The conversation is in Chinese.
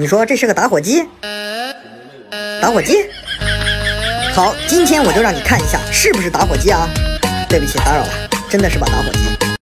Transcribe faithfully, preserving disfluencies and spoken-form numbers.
你说这是个打火机？打火机？好，今天我就让你看一下是不是打火机啊！对不起，打扰了，真的是把打火机。